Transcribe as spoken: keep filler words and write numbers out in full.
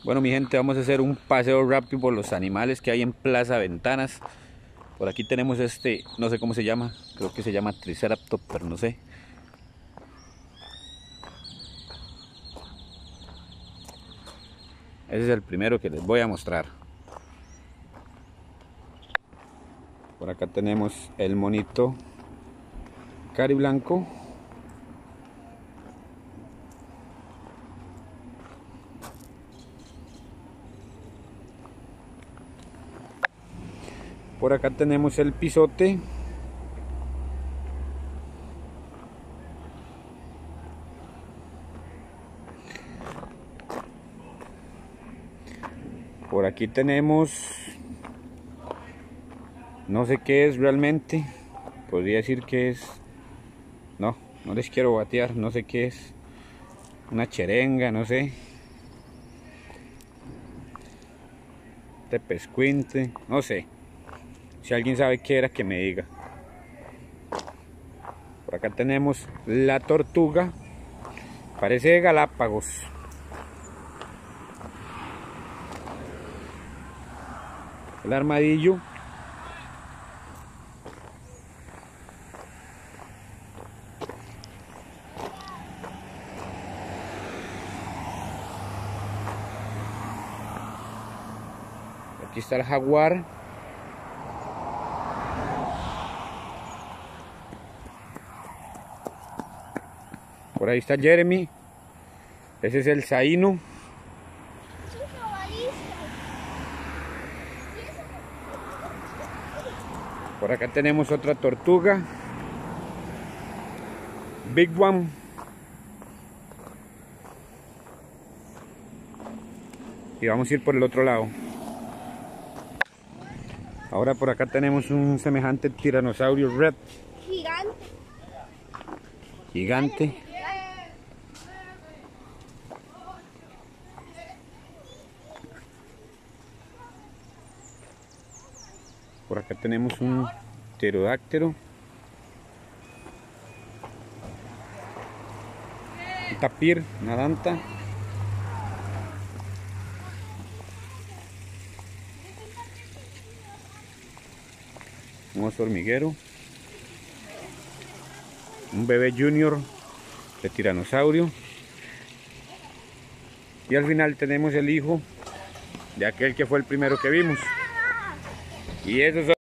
Bueno, mi gente, vamos a hacer un paseo rápido por los animales que hay en Plaza Ventanas. Por aquí tenemos este, no sé cómo se llama, creo que se llama Triceratops, pero no sé. Ese es el primero que les voy a mostrar. Por acá tenemos el monito cariblanco. Por acá tenemos el pisote. Por aquí tenemos, no sé qué es realmente, podría decir que es, no, no les quiero batear, no sé qué es, una cherenga, no sé, tepescuinte, no sé, si alguien sabe qué era que me diga. Por acá tenemos la tortuga, parece de Galápagos. El armadillo. Aquí está el jaguar. Por ahí está Jeremy. Ese es el Zaino. Por acá tenemos otra tortuga. Big One. Y vamos a ir por el otro lado. Ahora por acá tenemos un semejante tiranosaurio red. Gigante. Gigante. Por acá tenemos un pterodáctilo. Un tapir, una danta. Un oso hormiguero. Un bebé junior de tiranosaurio. Y al final tenemos el hijo de aquel que fue el primero que vimos. Y esos son